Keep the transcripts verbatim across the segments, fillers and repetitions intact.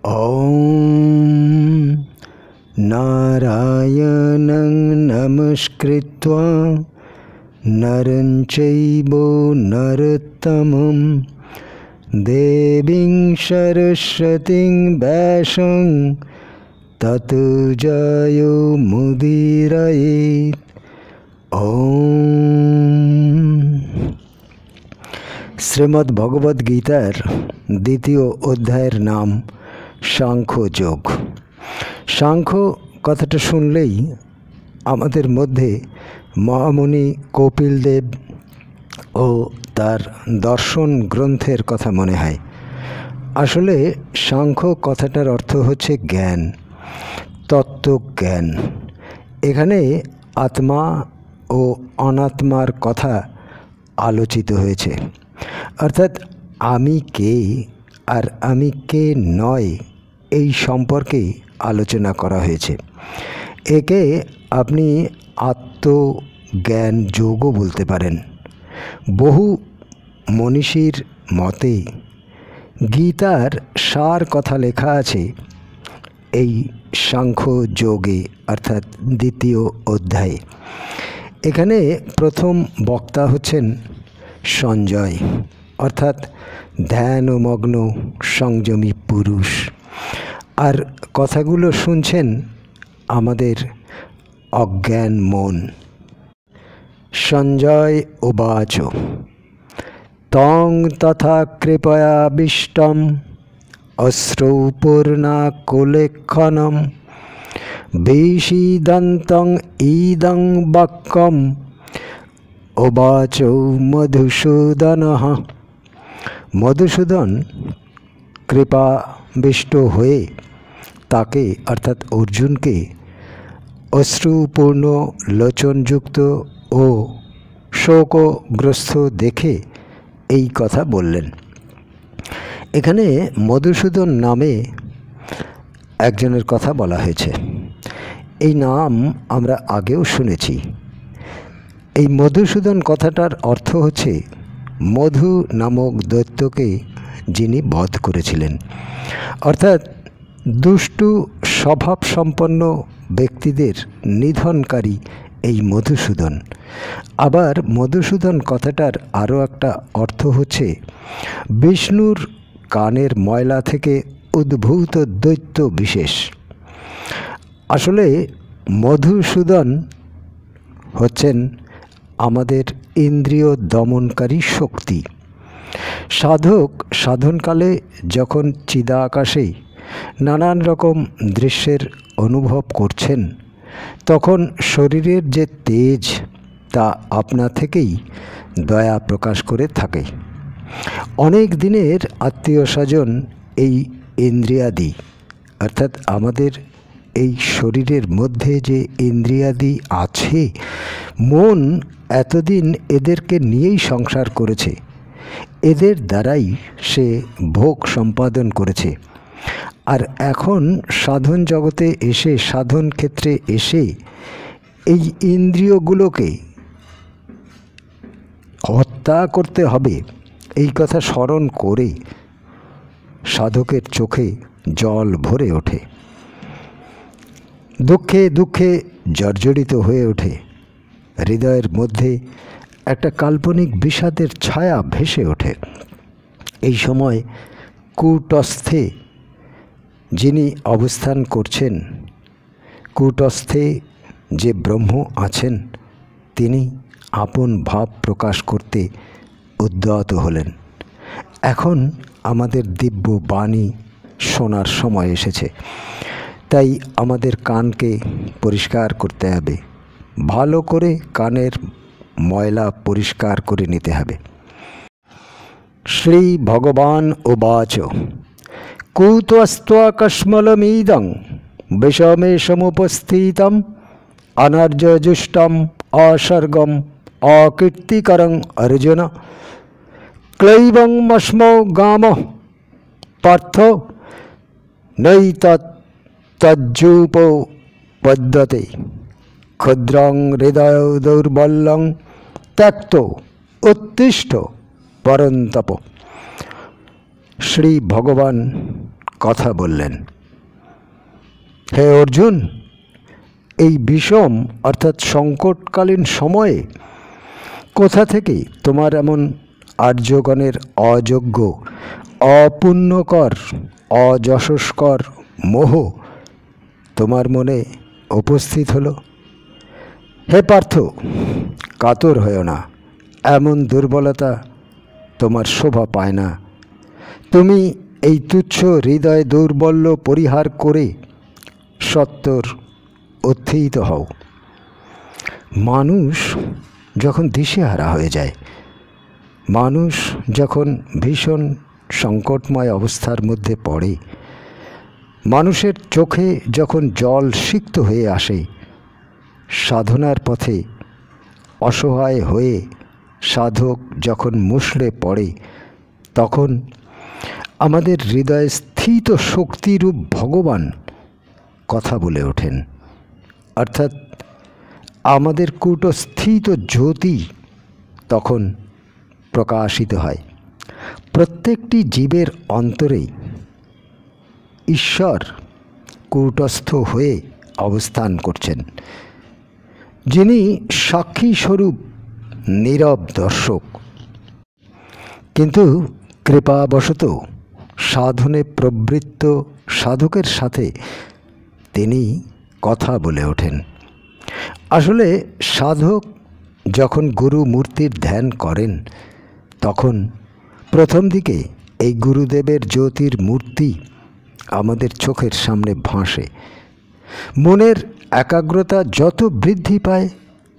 ॐ नारायणं नमस्कृत्वा नरं चैव नरोत्तमं देवीं सरस्वतीं व्यासं ततो जयो मुदीरयेत्। ओम। শ্রীমদ্ ভগবদ গীতার দ্বিতীয় অধ্যায়ের নাম সাংখ্য যোগ। সাংখ্য কথাটা শুনলেই আমাদের মধ্যে মহামুনি কপিল দেব ও তার দর্শন গ্রন্থের কথা মনে হয়। আসলে সাংখ্য কথাটার অর্থ হচ্ছে জ্ঞান, তত্ত্বজ্ঞান। এখানে আত্মা ও অনাত্মার কথা আলোচিত হয়েছে, অর্থাৎ আমি কে আর আমি কে নয় এই সম্পর্কে আলোচনা করা হয়েছে। একে আপনি আত্মজ্ঞান যোগও বলতে পারেন। বহু মনীষীর মতে গীতার সার কথা লেখা আছে এই সাংখ্য যোগে, অর্থাৎ দ্বিতীয় অধ্যায়ে। এখানে প্রথম বক্তা হচ্ছেন সঞ্জয়, অর্থাৎ ধ্যানমগ্ন সংযমী পুরুষ। আর কথাগুলো শুনছেন আমাদের অজ্ঞান মন। সঞ্জয় উবাচ তং তথা কৃপয়াবিষ্টম অশ্রুপূর্ণাকুলেক্ষণম বিষীদন্তং ইদং বাক্যম উবাচ মধুসূদনঃ। মধুসূদন কৃপাবিষ্ট হয়ে তাকে অর্থাৎ অর্জুনকে অশ্রুপূর্ণ লোচনযুক্ত ও শোকগ্রস্ত দেখে এই কথা বললেন। এখানে মধুসূদন নামে একজনের কথা বলা হয়েছে। এই নাম আমরা আগেও শুনেছি। এই মধুসূদন কথাটার অর্থ হচ্ছে মধু নামক দৈত্যকে যিনি বধ করেছিলেন, অর্থাৎ দুষ্টু স্বভাবসম্পন্ন ব্যক্তিদের নিধনকারী এই মধুসূদন। আবার মধুসূদন কথাটার আরও একটা অর্থ হচ্ছে বিষ্ণুর কানের ময়লা থেকে উদ্ভূত দৈত্য বিশেষ। আসলে মধুসূদন হচ্ছেন আমাদের ইন্দ্রিয় দমনকারী শক্তি। সাধক সাধনকালে যখন চিদাকাশে নানান রকম দৃশ্যের অনুভব করছেন, তখন শরীরের যে তেজ তা আপনা থেকেই দয়া প্রকাশ করে থাকে। অনেক দিনের আত্মীয় স্বজন এই ইন্দ্রিয়াদি, অর্থাৎ আমাদের এই শরীরের মধ্যে যে ইন্দ্রিয়াদি আছে, মন এতদিন এদেরকে নিয়েই সংসার করেছে, এদের দ্বারাই সে ভোগ সম্পাদন করেছে। আর এখন সাধন জগতে এসে, সাধন ক্ষেত্রে এসে এই ইন্দ্রিয়গুলোকে হত্যা করতে হবে, এই কথা স্মরণ করে সাধকের চোখে জল ভরে ওঠে, দুঃখে দুঃখে জর্জরিত হয়ে ওঠে, হৃদয়ের মধ্যে একটা কাল্পনিক বিষাদের ছায়া ভেসে ওঠে। এই সময় কূটস্থে যিনি অবস্থান করছেন, কূটস্থে যে ব্রহ্ম আছেন, তিনি আপন ভাব প্রকাশ করতে উদ্যত হলেন। এখন আমাদের দিব্য বাণী শোনার সময় এসেছে, তাই আমাদের কানকে পরিষ্কার করতে হবে, ভালো করে কানের ময়লা পরিষ্কার করে নিতে হবে। শ্রী ভগবান উবাচ কুতস্ত্বকস্মলমিদং বিষমেশমুপস্থিতম অনর্যজুষ্টম অসর্গম অকীর্তিকরং অর্জুন ক্লৈবং মস্মো গাম পার্থ নৈতজ্জুপপদ্যতে ক্ষুদ্রং হৃদয় দৌর্বল্যং ত্যক্ত উত্তিষ্ঠ পরন্তপ। শ্রী ভগবান কথা বললেন, হে অর্জুন, এই বিষম অর্থাৎ সংকটকালীন সময়ে কোথা থেকে তোমার এমন আর্যগণের অযোগ্য, অপুণ্যকর, অযশস্কর মোহ তোমার মনে উপস্থিত হলো? হে পার্থ, কাতর হয়েও না, এমন দুর্বলতা তোমার শোভা পায় না। তুমি এই তুচ্ছ হৃদয় দৌর্বল্য পরিহার করে সত্বর উত্থিত হও। মানুষ যখন দিশেহারা হয়ে যায়, মানুষ যখন ভীষণ সংকটময় অবস্থার মধ্যে পড়ে, মানুষের চোখে যখন জল সিক্ত হয়ে আসে, সাধনার পথে অসহায় হয়ে সাধক যখন মুষড়ে পড়ে, তখন আমাদের হৃদয়ে স্থিত শক্তিরূপ ভগবান কথা বলে ওঠেন। অর্থাৎ আমাদের কূটস্থিত জ্যোতি তখন প্রকাশিত হয়। প্রত্যেকটি জীবের অন্তরেই ঈশ্বর কূটস্থ হয়ে অবস্থান করছেন, যিনি সাক্ষী স্বরূপ নীরব দর্শক। কিন্তু কৃপাবশত সাধনে প্রবৃত্ত সাধকের সাথে তিনি কথা বলে ওঠেন। আসলে সাধক যখন গুরু মূর্তির ধ্যান করেন, তখন প্রথম দিকে এই গুরুদেবের জ্যোতির মূর্তি আমাদের চোখের সামনে ভাসে। মনের একাগ্রতা যত বৃদ্ধি পায়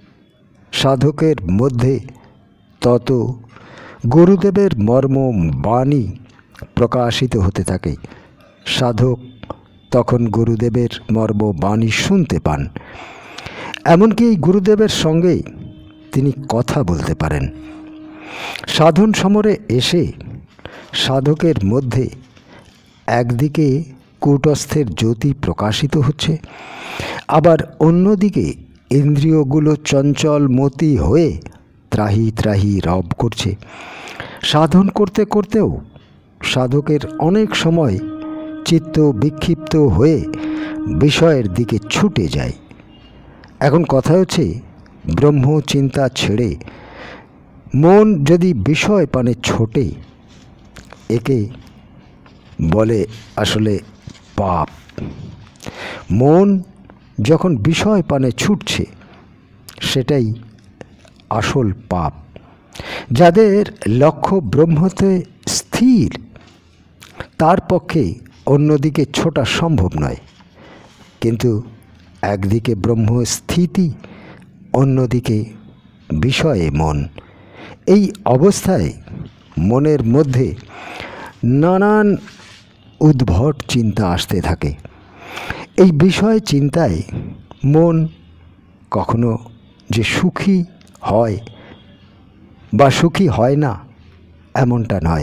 সাধকের মধ্যে, তত গুরুদেবের মর্ম বাণী প্রকাশিত হতে থাকে। সাধক তখন গুরুদেবের মর্ম বাণী শুনতে পান, এমনকি এই গুরুদেবের সঙ্গে তিনি কথা বলতে পারেন। সাধন সমরে এসে সাধকের মধ্যে একদিকে কূটস্থের জ্যোতি প্রকাশিত হচ্ছে, আবার অন্যদিকে ইন্দ্রিয়গুলো চঞ্চল মতি হয়ে ত্রাহি ত্রাহি রব করছে। সাধন করতে করতেও সাধকের অনেক সময় চিত্ত বিক্ষিপ্ত হয়ে বিষয়ের দিকে ছুটে যায়। এখন কথা হচ্ছে, ব্রহ্ম চিন্তা ছেড়ে মন যদি বিষয় পানে ছোটে, একে বলে আসলে পাপ। মন যখন বিষয় পানে ছুটছে, সেটাই আসল পাপ। যাদের লক্ষ্য ব্রহ্মতে স্থির, তার পক্ষে অন্যদিকে ছোটা সম্ভব নয়। কিন্তু একদিকে ব্রহ্ম স্থিতি, অন্যদিকে বিষয়ে মন। এই অবস্থায় মনের মধ্যে নানান উদ্ভট চিন্তা আসতে থাকে। এই বিষয় চিন্তায় মন কখনো যে সুখী হয় বা সুখী হয় না, এমনটা নয়।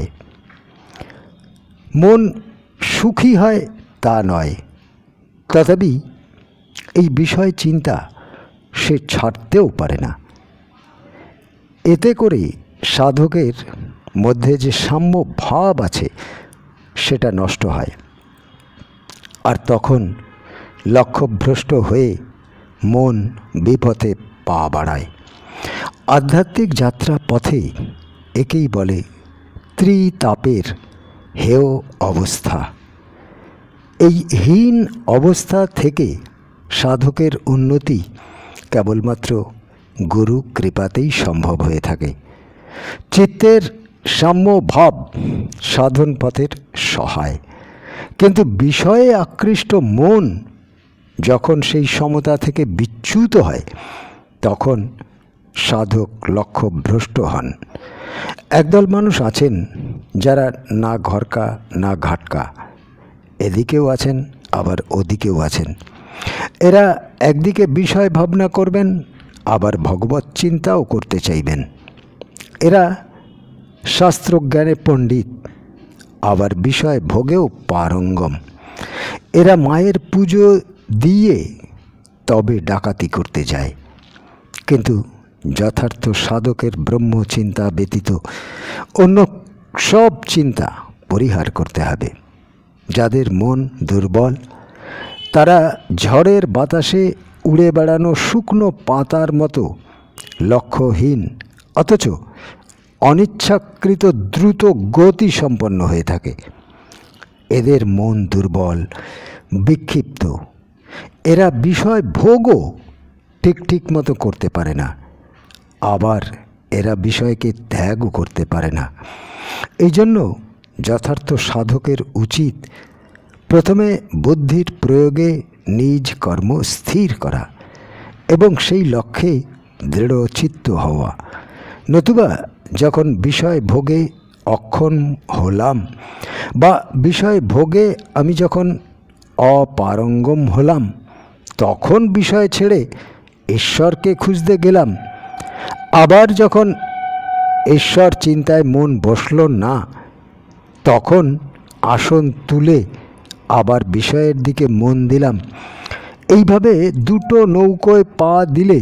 মন সুখী হয় তা নয়, তথাপি এই বিষয় চিন্তা সে ছাড়তেও পারে না। এতে করে সাধকের মধ্যে যে সাম্য ভাব আছে, সেটা নষ্ট হয়, আর তখন লক্ষ্যভ্রষ্ট হয়ে মন বিপথে পা বাড়ায়। আধ্যাত্মিক যাত্রা পথে একেই বলে ত্রিতাপের হেয় অবস্থা। এই হীন অবস্থা থেকে সাধকের উন্নতি কেবলমাত্র গুরু কৃপাতেই সম্ভব হয়ে থাকে। চিত্তের সাম্য ভাব সাধন পথের সহায়, কিন্তু বিষয়ে আকৃষ্ট মন যখন সেই সমতা থেকে বিচ্যুত হয়, তখন সাধক লক্ষ্যভ্রষ্ট হন। একদল মানুষ আছেন যারা না ঘরকা না ঘাটকা, এদিকেও আছেন আবার ওদিকেও আছেন। এরা একদিকে বিষয় ভাবনা করবেন, আবার ভগবত চিন্তাও করতে চাইবেন। এরা শাস্ত্রজ্ঞানে পণ্ডিত, আবার বিষয় ভোগেও পারঙ্গম। এরা মায়ের পুজো দিয়ে তবে ডাকাতি করতে যায়। কিন্তু যথার্থ সাধকের ব্রহ্মচিন্তা ব্যতীত অন্য সব চিন্তা পরিহার করতে হবে। যাদের মন দুর্বল, তারা ঝড়ের বাতাসে উড়ে বেড়ানো শুকনো পাতার মতো লক্ষ্যহীন, অথচ অনিচ্ছাকৃত দ্রুত গতি সম্পন্ন হয়ে থাকে। এদের মন দুর্বল, বিক্ষিপ্ত। এরা বিষয় ভোগও ঠিক ঠিক মতো করতে পারে না, আবার এরা বিষয়কে ত্যাগও করতে পারে না। এই জন্য যথার্থ সাধকের উচিত প্রথমে বুদ্ধির প্রয়োগে নিজ কর্ম স্থির করা এবং সেই লক্ষ্যে দৃঢ়চিত্ত হওয়া। নতুবা যখন বিষয় ভোগে অক্ষম হলাম বা বিষয় ভোগে আমি যখন অপারঙ্গম হলাম, তখন বিষয় ছেড়ে ঈশ্বরকে খুঁজতে গেলাম। আবার যখন ঈশ্বর চিন্তায় মন বসল না, তখন আসন তুলে আবার বিষয়ের দিকে মন দিলাম। এইভাবে দুটো নৌকোয় পা দিলে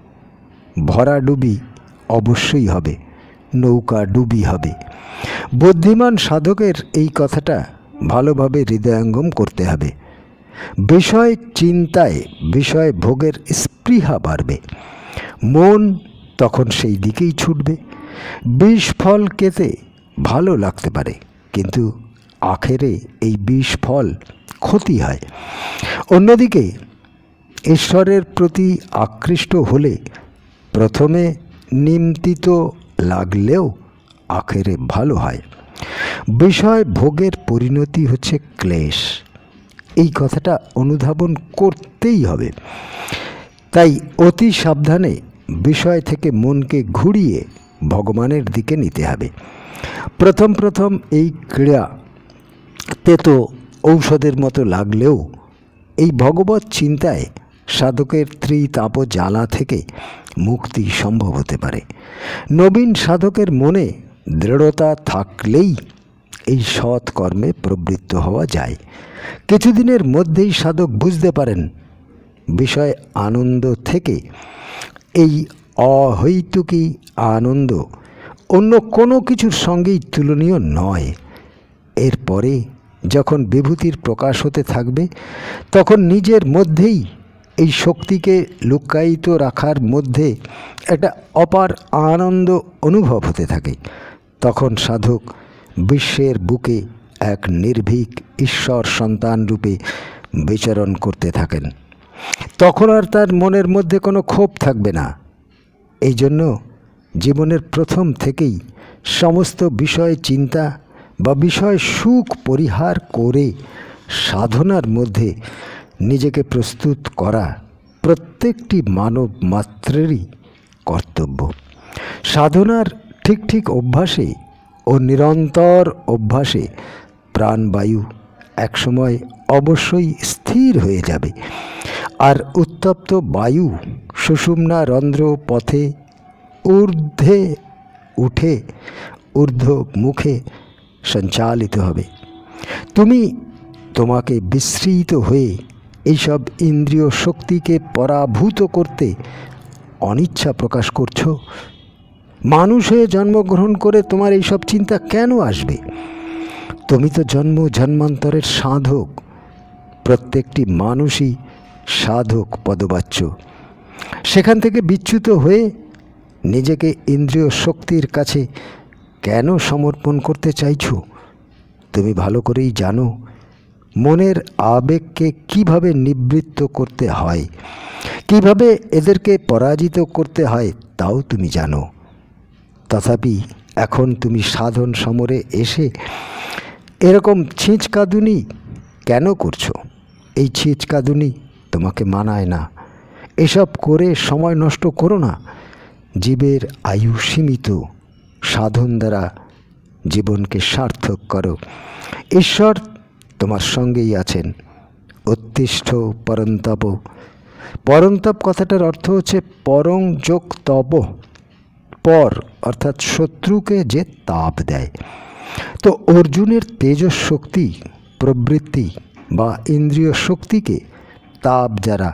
ভরাডুবি অবশ্যই হবে, নৌকা ডুবি হবে। বুদ্ধিমান সাধকের এই কথাটা ভালোভাবে হৃদয়ঙ্গম করতে হবে। বিষয় চিন্তায় বিষয় ভোগের স্পৃহা বাড়বে, মন তখন সেই দিকেই ছুটবে। বিষ ফল খেতে ভালো লাগতে পারে, কিন্তু আখেরে এই বিষ ফল ক্ষতি হয়। অন্যদিকে ঈশ্বরের প্রতি আকৃষ্ট হলে প্রথমে নিমতিত লাগলেও আখেরে ভালো হয়। বিষয় ভোগের পরিণতি হচ্ছে ক্লেশ, এই কথাটা অনুধাবন করতেই হবে। তাই অতি সাবধানে বিষয় থেকে মনকে ঘুরিয়ে ভগবানের দিকে নিতে হবে। প্রথম প্রথম এই ক্রিয়া তেতো ঔষধের মতো লাগলেও এই ভগবৎ চিন্তায় সাধকের ত্রিতাপ জ্বালা থেকে মুক্তি সম্ভব হতে পারে। নবীন সাধকের মনে দৃঢ়তা থাকলেই এই সৎ কর্মে প্রবৃত্ত হওয়া যায়। কিছুদিনের মধ্যেই সাধক বুঝতে পারেন বিষয় আনন্দ থেকে এই অহৈতুকী আনন্দ অন্য কোনো কিছুর সঙ্গেই তুলনীয় নয়। এরপরে যখন বিভূতির প্রকাশ হতে থাকবে, তখন নিজের মধ্যেই এই শক্তিকে লুকায়িত রাখার মধ্যে একটা অপার আনন্দ অনুভব হতে থাকে। তখন সাধক বিশ্বের বুকে এক নির্ভীক ঈশ্বর সন্তান রূপে বিচরণ করতে থাকেন। তখন আর তার মনের মধ্যে কোনো ক্ষোভ থাকবে না। এই জন্য জীবনের প্রথম থেকেই সমস্ত বিষয় চিন্তা বা বিষয় সুখ পরিহার করে সাধনার মধ্যে নিজেকে প্রস্তুত করা প্রত্যেকটি মানব মাত্রেরই কর্তব্য। সাধনার ঠিক ঠিক অভ্যাসে ও নিরন্তর অভ্যাসে প্রাণবায়ু একসময় অবশ্যই স্থির হয়ে যাবে, আর উত্তপ্ত বায়ু সুষুম্না রন্ধ্র পথে ঊর্ধ্বে উঠে ঊর্ধ্ব মুখে সঞ্চালিত হবে। তুমি তোমাকে বিস্মৃত হয়ে এইসব ইন্দ্রিয় শক্তিকে পরাভূত করতে অনিচ্ছা প্রকাশ করছো। মানুষ হয়ে জন্মগ্রহণ করে তোমার এইসব চিন্তা কেন আসবে? তুমি তো জন্ম জন্মান্তরের সাধক। প্রত্যেকটি মানুষই সাধক পদবাচ্য। সেখান থেকে বিচ্যুত হয়ে নিজেকে ইন্দ্রিয় শক্তির কাছে কেন সমর্পণ করতে চাইছো? তুমি ভালো করেই জানো মনের আবেগকে কিভাবে নিবৃত্ত করতে হয়, কিভাবে এদেরকে পরাজিত করতে হয় তাও তুমি জানো। তথাপি এখন তুমি সাধন সমরে এসে এরকম ছিঁচকাঁদুনি কেন করছো? এই ছিঁচকাঁদুনি তোমাকে মানায় না। এসব করে সময় নষ্ট করো না। জীবের আয়ু সীমিত, সাধন দ্বারা জীবনকে সার্থক করো। ঈশ্বর তোমার সঙ্গেই আছেন। উত্তিষ্ঠ পরন্তপ। পরন্তপ কথাটার অর্থ হচ্ছে পরং যোগ তপ। পর অর্থাৎ শত্রুকে যে তাপ দেয়। তো অর্জুনের তেজস শক্তি প্রবৃত্তি বা ইন্দ্রিয় শক্তিকে তাপ যারা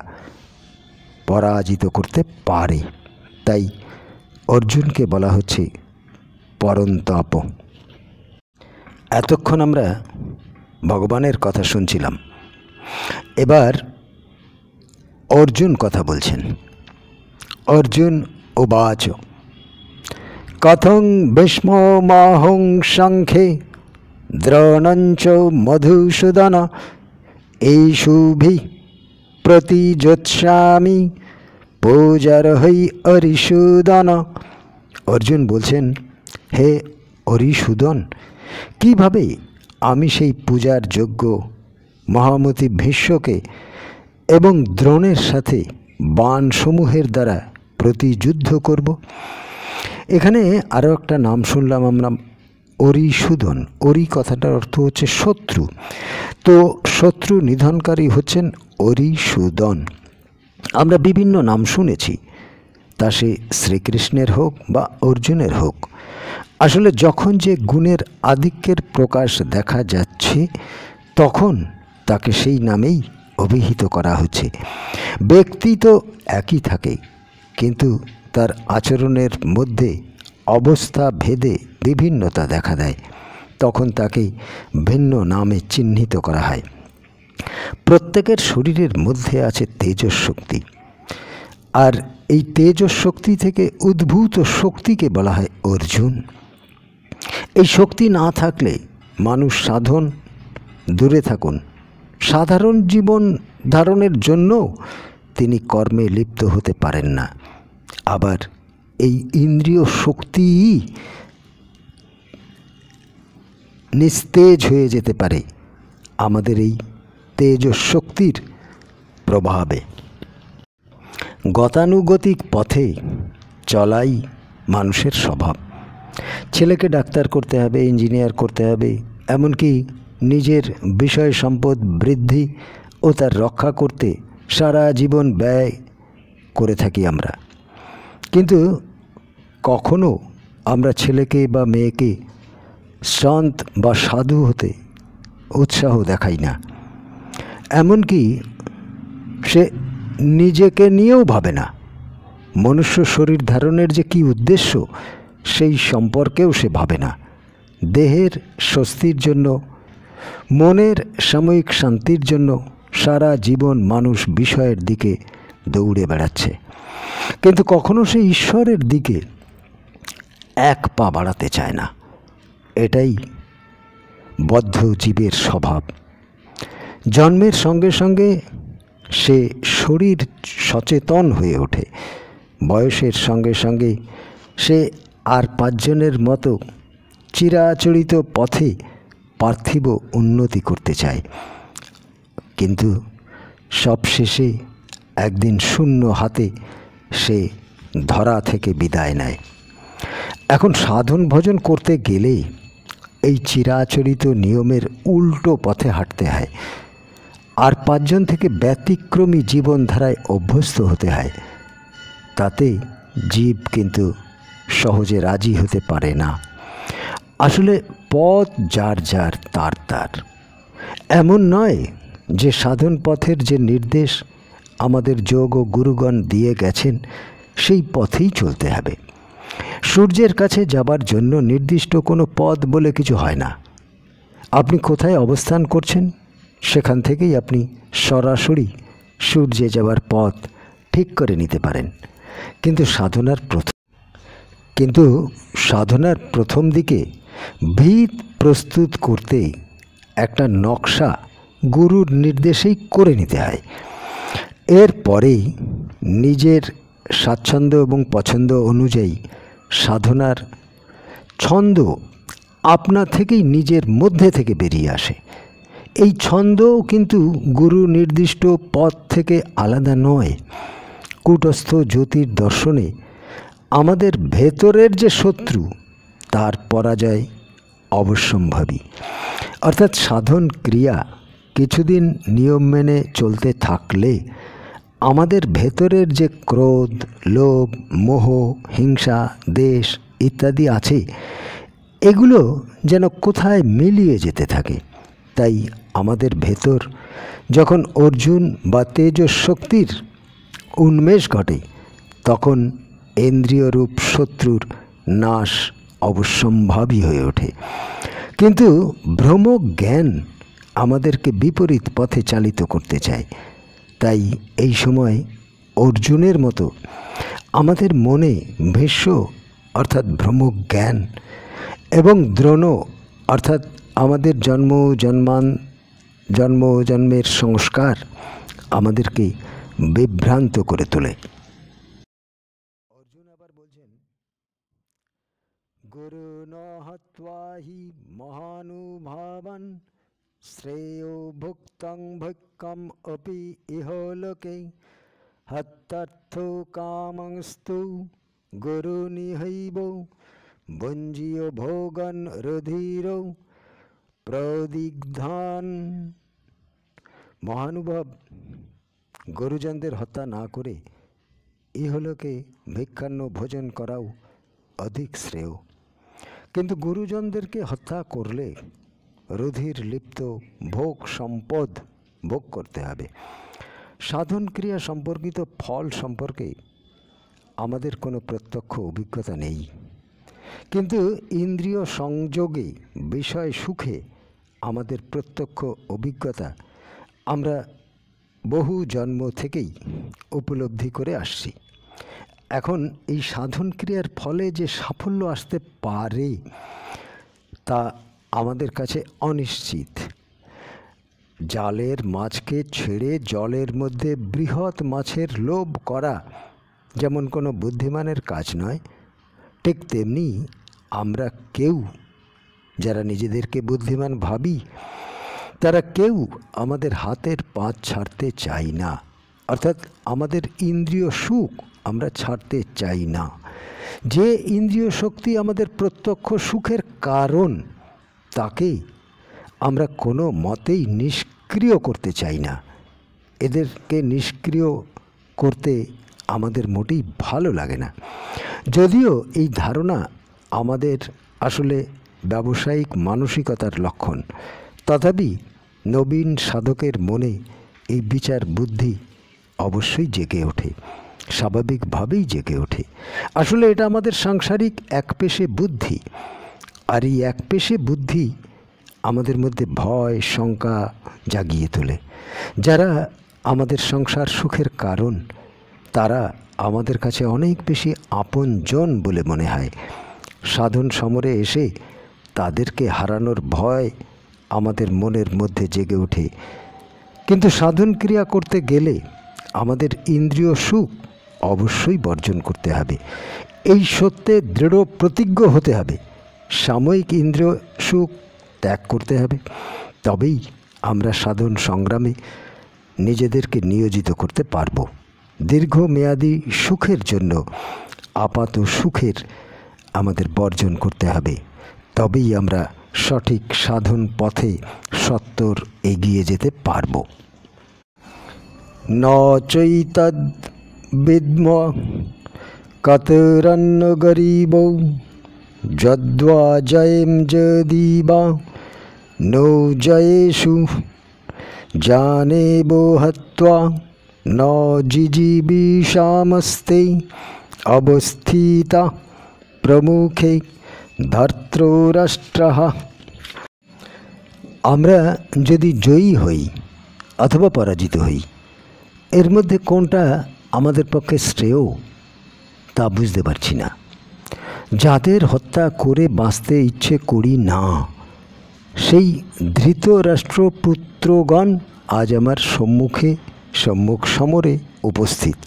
পরাজিত করতে পারে, তাই অর্জুনকে বলা হচ্ছে পরন্তপ। এতক্ষণ আমরা ভগবানের কথা শুনছিলাম। এবার অর্জুন কথা বলছেন। অর্জুন উবাচ কথং ভীষ্মমাহং সংখ্যে দ্রোণঞ্চ মধুসূদন এইষুভি প্রতিযোৎস্যামি পূজার্হৈ অরিসূদন। অর্জুন বলছেন, হে অরিসূদন, কিভাবে আমি সেই পূজার যোগ্য মহামতি ভীষ্মকে এবং দ্রোণের সাথে বাণসমূহের দ্বারা প্রতিযুদ্ধ করব? এখানে আরও একটা নাম শুনলাম আমরা, অরিসূদন। অরি কথাটার অর্থ হচ্ছে শত্রু, তো শত্রু নিধনকারী হচ্ছেন অরিসূদন। আমরা বিভিন্ন নাম শুনেছি, তা সে শ্রীকৃষ্ণের হোক বা অর্জুনের হোক। আসলে যখন যে গুণের আধিক্যের প্রকাশ দেখা যাচ্ছে তখন তাকে সেই নামেই অভিহিত করা হচ্ছে। ব্যক্তি তো একই থাকে, কিন্তু তার আচরণের মধ্যে অবস্থা ভেদে বিভিন্নতা দেখা দেয়, তখন তাকে ভিন্ন নামে চিহ্নিত করা হয়। প্রত্যেকের শরীরের মধ্যে আছে তেজস্শক্তি, আর এই তেজস্শক্তি থেকে উদ্ভূত শক্তিকে বলা হয় অর্জুন। এই শক্তি না থাকলে মানুষ সাধন দূরে থাকুন, সাধারণ জীবন ধারণের জন্য তিনি কর্মে লিপ্ত হতে পারেন না। আবার এই ইন্দ্রিয় শক্তিই নিস্তেজ হয়ে যেতে পারে আমাদের এই তেজশক্তির প্রভাবে। গতানুগতিক পথে চলাই মানুষের স্বভাব। ছেলেকে ডাক্তার করতে হবে, ইঞ্জিনিয়ার করতে হবে, এমনকি নিজের বিষয় সম্পদ বৃদ্ধি ও তার রক্ষা করতে সারা জীবন ব্যয় করে থাকি আমরা। কিন্তু কখনো আমরা ছেলেকে বা মেয়েকে সন্ত বা সাধু হতে উৎসাহ দেখাই না। এমনকি সে নিজেকে নিয়েও ভাবে না। মনুষ্য শরীর ধারণের যে কী উদ্দেশ্য সেই সম্পর্কেও সে ভাবে না। দেহের স্বস্তির জন্য, মনের সাময়িক শান্তির জন্য সারা জীবন মানুষ বিষয়ের দিকে দৌড়ে বেড়াচ্ছে, কিন্তু কখনো সে ঈশ্বরের দিকে এক পা বাড়াতে চায় না। এটাই বদ্ধ জীবের স্বভাব। জন্মের সঙ্গে সঙ্গে সে শরীর সচেতন হয়ে ওঠে, বয়সের সঙ্গে সঙ্গে সে আর পাঁচজনের মতো চিরাচরিত পথে পার্থিব উন্নতি করতে চায়, কিন্তু সবশেষে একদিন শূন্য হাতে সে ধরা থেকে বিদায় নেয়। এখন সাধন ভজন করতে গেলে এই চিরাচরিত নিয়মের উল্টো পথে হাঁটতে হয়, আর পাঁচজন থেকে ব্যতিক্রমী জীবনধারায় অভ্যস্ত হতে হয়। তাতে জীব কিন্তু সহজে রাজি হতে পারে না। আসলে পথ যার যার তার তার। এমন নয় যে সাধন পথের যে নির্দেশ আমাদের যোগ ও গুরুগণ দিয়ে গেছেন সেই পথেই চলতে হবে। সূর্যের কাছে যাবার জন্য নির্দিষ্ট কোনো পথ বলে কিছু হয় না। আপনি কোথায় অবস্থান করছেন সেখান থেকেই আপনি সরাসরি সূর্যে যাওয়ার পথ ঠিক করে নিতে পারেন। কিন্তু সাধনার প্রথম কিন্তু সাধনার প্রথম দিকে ভিত প্রস্তুত করতে একটা নকশা গুরুর নির্দেশেই করে নিতে হয়। এরপরেই নিজের স্বাচ্ছন্দ্য এবং পছন্দ অনুযায়ী সাধনার ছন্দ আপনা থেকেই নিজের মধ্যে থেকে বেরিয়ে আসে। এই ছন্দও কিন্তু গুরু নির্দিষ্ট পথ থেকে আলাদা নয়। কূটস্থ জ্যোতির দর্শনে আমাদের ভেতরের যে শত্রু তার পরাজয় অবশ্যম্ভাবী। অর্থাৎ সাধন ক্রিয়া কিছুদিন নিয়ম মেনে চলতে থাকলে আমাদের ভেতরের যে ক্রোধ, লোভ, মোহ, হিংসা, দ্বেষ ইত্যাদি আছে, এগুলো যেন কোথায় মিলিয়ে যেতে থাকে। তাই আমাদের ভেতর যখন অর্জুন বা তেজশক্তির উন্মেষ ঘটে তখন ইন্দ্রিয়রূপ শত্রুর নাশ অবশ্যম্ভাবী হয়ে ওঠে। কিন্তু ভ্রম জ্ঞান আমাদেরকে বিপরীত পথে চালিত করতে চায়। তাই এই সময় অর্জুনের মতো আমাদের মনে ভীষ্ম অর্থাৎ ব্রহ্মজ্ঞান এবং দ্রোণ অর্থাৎ আমাদের জন্ম জন্মান জন্ম জন্মের সংস্কার আমাদেরকে বিভ্রান্ত করে তোলে। অর্জুন আবার বলছেন, গুরু ন হত্বা হি মহানুভাবান শ্রেয় ভুক্তং ভৈক্যম অপি ইহলোকে হত্যার্থ কামংস্তু গুরু নিহৈব ভঞ্জিয় ভোগন রুধির প্রদিগ্ধান। মহানুভব গুরুজনদের হত্যা না করে ইহলোকে ভিক্ষান্ন ভোজন করাও অধিক শ্রেয়। কিন্তু গুরুজনদেরকে হত্যা করলে রুধির লিপ্ত ভোগ সম্পদ ভোগ করতে হবে। সাধন ক্রিয়া সম্পর্কিত ফল সম্পর্কে আমাদের কোনো প্রত্যক্ষ অভিজ্ঞতা নেই, কিন্তু ইন্দ্রিয় সংযোগে বিষয় সুখে আমাদের প্রত্যক্ষ অভিজ্ঞতা আমরা বহু জন্ম থেকেই উপলব্ধি করে আসছি। এখন এই সাধন ক্রিয়ার ফলে যে সাফল্য আসতে পারে তা আমাদের কাছে অনিশ্চিত। জালের মাছকে ছেড়ে জলের মধ্যে বৃহৎ মাছের লোভ করা যেমন কোনো বুদ্ধিমানের কাজ নয়, ঠিক তেমনি আমরা কেউ যারা নিজেদেরকে বুদ্ধিমান ভাবি তারা কেউ আমাদের হাতের পাঁচ ছাড়তে চাই না, অর্থাৎ আমাদের ইন্দ্রিয় সুখ আমরা ছাড়তে চাই না। যে ইন্দ্রিয় শক্তি আমাদের প্রত্যক্ষ সুখের কারণ তাকে আমরা কোনো মতেই নিষ্ক্রিয় করতে চাই না। এদেরকে নিষ্ক্রিয় করতে আমাদের মোটেই ভালো লাগে না। যদিও এই ধারণা আমাদের আসলে ব্যবসায়িক মানসিকতার লক্ষণ, তথাপি নবীন সাধকের মনে এই বিচার বুদ্ধি অবশ্যই জেগে ওঠে, স্বাভাবিকভাবেই জেগে ওঠে। আসলে এটা আমাদের সাংসারিক একপেশে বুদ্ধি, আর এই একপেশে বুদ্ধি আমাদের মধ্যে ভয় শঙ্কা জাগিয়ে তোলে। যারা আমাদের সংসার সুখের কারণ তারা আমাদের কাছে অনেক বেশি আপনজন বলে মনে হয়। সাধন সমরে এসে তাদেরকে হারানোর ভয় আমাদের মনের মধ্যে জেগে ওঠে। কিন্তু সাধন ক্রিয়া করতে গেলে আমাদের ইন্দ্রিয় সুখ অবশ্যই বর্জন করতে হবে। এই সত্যে দৃঢ় প্রতিজ্ঞ হতে হবে। সাময়িক ইন্দ্রিয় সুখ ত্যাগ করতে হবে, তবেই আমরা সাধন সংগ্রামে নিজেদেরকে নিয়োজিত করতে পারব। দীর্ঘমেয়াদী সুখের জন্য আপাত সুখের আমাদের বর্জন করতে হবে, তবেই আমরা সঠিক সাধন পথে সত্বর এগিয়ে যেতে পারব। ন চৈতদ বিদ্ম কতরন্ন গরিব যদ্বা জয়েম যদিবা নৌ জয়েষু জানেব হত্বা ন জিজিবিষামস্তে অবস্থিতা প্রমুখে ধার্তরাষ্ট্রঃ। আমরা যদি জয়ী হই অথবা পরাজিত হই, এর মধ্যে কোনটা আমাদের পক্ষে শ্রেয় তা বুঝতে পারছি না। যাদের হত্যা করে বাঁচতে ইচ্ছে করি না, সেই ধৃতরাষ্ট্র পুত্রগণ আজ আমার সম্মুখে সম্মুখ সমরে উপস্থিত।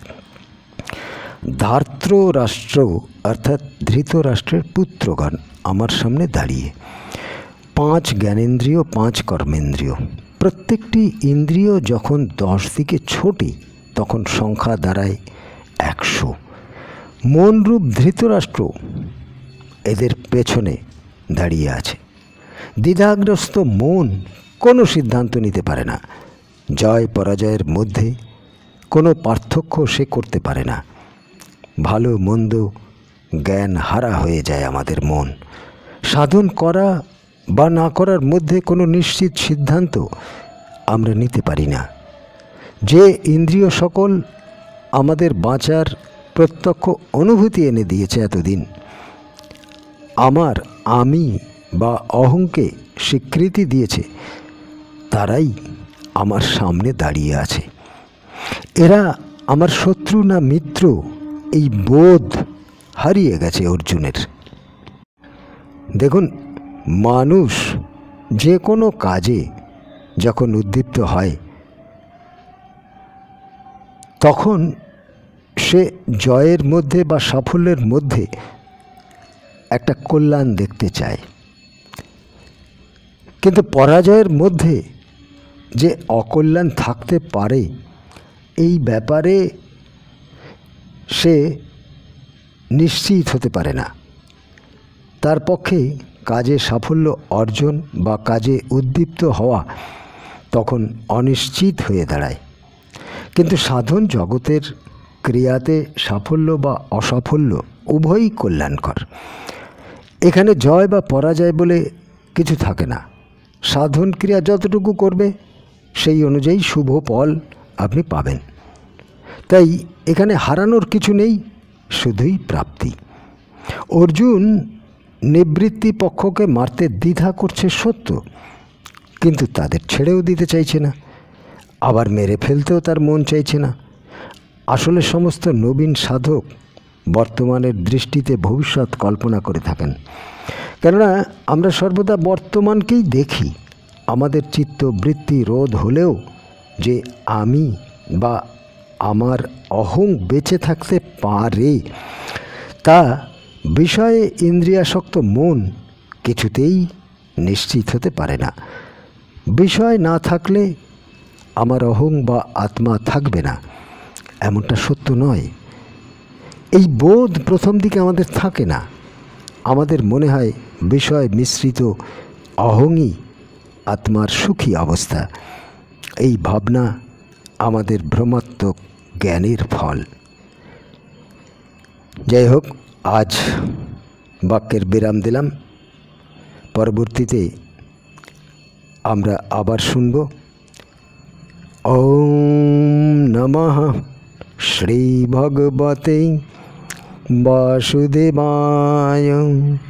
ধার্তরাষ্ট্র অর্থাৎ ধৃতরাষ্ট্রের পুত্রগণ আমার সামনে দাঁড়িয়ে। পাঁচ জ্ঞানেন্দ্রিয়, পাঁচ কর্মেন্দ্রিয়, প্রত্যেকটি ইন্দ্রিয় যখন দশ দিকে ছোটে তখন সংখ্যা দাঁড়ায় একশো। মনরূপ ধৃতরাষ্ট্র এদের পেছনে দাঁড়িয়ে আছে। দ্বিধাগ্রস্ত মন কোনো সিদ্ধান্ত নিতে পারে না। জয় পরাজয়ের মধ্যে কোনো পার্থক্য সে করতে পারে না। ভালো মন্দ জ্ঞান হারা হয়ে যায় আমাদের মন। সাধন করা বা না করার মধ্যে কোনো নিশ্চিত সিদ্ধান্ত আমরা নিতে পারি না। যে ইন্দ্রিয় সকল আমাদের বাঁচার প্রত্যক্ষ অনুভূতি এনে দিয়েছে এতদিন, আমার আমি বা অহংকে স্বীকৃতি দিয়েছে, তারাই আমার সামনে দাঁড়িয়ে আছে। এরা আমার শত্রু না মিত্র, এই বোধ হারিয়ে গেছে অর্জুনের। দেখুন, মানুষ যে কোনো কাজে যখন উদ্দীপ্ত হয় তখন সে জয়ের মধ্যে বা সাফল্যের মধ্যে একটা কল্যাণ দেখতে চায়, কিন্তু পরাজয়ের মধ্যে যে অকল্যাণ থাকতে পারে এই ব্যাপারে সে নিশ্চিত হতে পারে না। তার পক্ষে কাজে সাফল্য অর্জন বা কাজে উদ্দীপ্ত হওয়া তখন অনিশ্চিত হয়ে দাঁড়ায়। কিন্তু সাধন জগতের ক্রিয়াতে সাফল্য বা অসাফল্য উভয়ই কল্যাণকর। এখানে জয় বা পরাজয় বলে কিছু থাকে না। সাধন ক্রিয়া যতটুকু করবে সেই অনুযায়ী শুভ ফল আপনি পাবেন। তাই এখানে হারানোর কিছু নেই, শুধুই প্রাপ্তি। অর্জুন নিবৃত্তি পক্ষকে মারতে দ্বিধা করছে সত্য, কিন্তু তাদের ছেড়েও দিতে চাইছে না, আবার মেরে ফেলতেও তার মন চাইছে না। আসলে সমস্ত নবীন সাধক বর্তমানের দৃষ্টিতে ভবিষ্যৎ কল্পনা করে থাকেন, কেননা আমরা সর্বদা বর্তমানকেই দেখি। আমাদের চিত্তবৃত্তি রোধ হলেও যে আমি বা আমার অহং বেঁচে থাকতে পারে তা বিষয়ে ইন্দ্রিয়াসক্ত মন কিছুতেই নিশ্চিত হতে পারে না। বিষয় না থাকলে আমার অহং বা আত্মা থাকবে না, এমনটা সত্য নয়। এই বোধ প্রথম দিকে আমাদের থাকে না। আমাদের মনে হয় বিষয় মিশ্রিত অহংই আত্মার সুখী অবস্থা। এই ভাবনা আমাদের ভ্রমাত্মক জ্ঞানের ফল। যাই হোক, আজ বাক্যের বিরাম দিলাম। পরবর্তীতে আমরা আবার শুনব। ওম নমঃ শ্রী ভগবতে বাসুদেবায়।